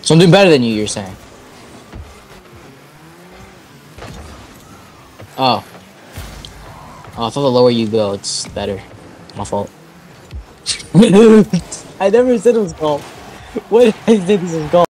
So I'm doing better than you, you're saying? Oh. Oh, I thought the lower you go, it's better. My fault. I never said it was golf. What did I think this was golf?